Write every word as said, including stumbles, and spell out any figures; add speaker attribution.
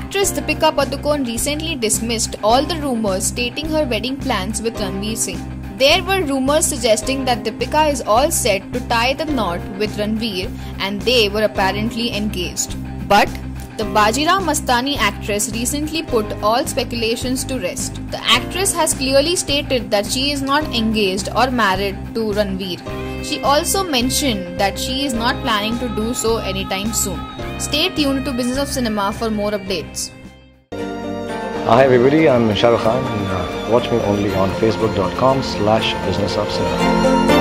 Speaker 1: Actress Deepika Padukone recently dismissed all the rumors stating her wedding plans with Ranveer Singh. There were rumors suggesting that Deepika is all set to tie the knot with Ranveer and they were apparently engaged. But the Bajirao Mastani actress recently put all speculations to rest. The actress has clearly stated that she is not engaged or married to Ranveer. She also mentioned that she is not planning to do so anytime soon. Stay tuned to Business of Cinema for more updates.
Speaker 2: Hi everybody, I'm Shah Rukh Khan and uh, watch me only on facebook dot com slash business of cinema.